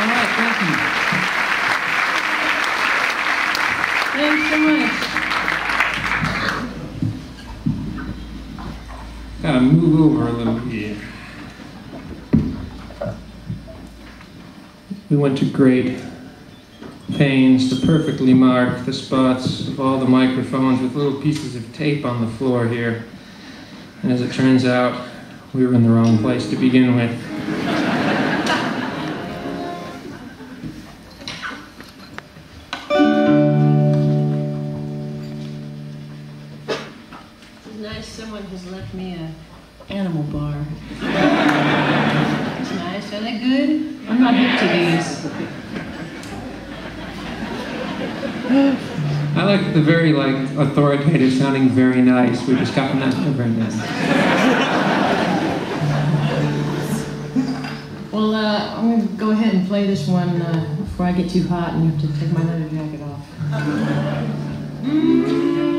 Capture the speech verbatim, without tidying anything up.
right, thank you. Thanks so much. Gotta move over a little here. We went to great pains to perfectly mark the spots of all the microphones with little pieces of tape on the floor here. And as it turns out, we were in the wrong place to begin with. It's nice someone has left me a animal bar. It's nice. Are they good? I'm not hip to these. I like the very like authoritative sounding very nice. We just got from that very nice. Well, uh, I'm going to go ahead and play this one uh, before I get too hot and you have to take my leather jacket off. Mm-hmm.